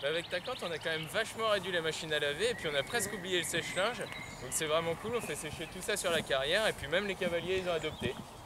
Bah avec Tacante, on a quand même vachement réduit la machine à laver et puis on a presque oublié le sèche-linge. Donc c'est vraiment cool, on fait sécher tout ça sur la carrière et puis même les cavaliers ils ont adopté.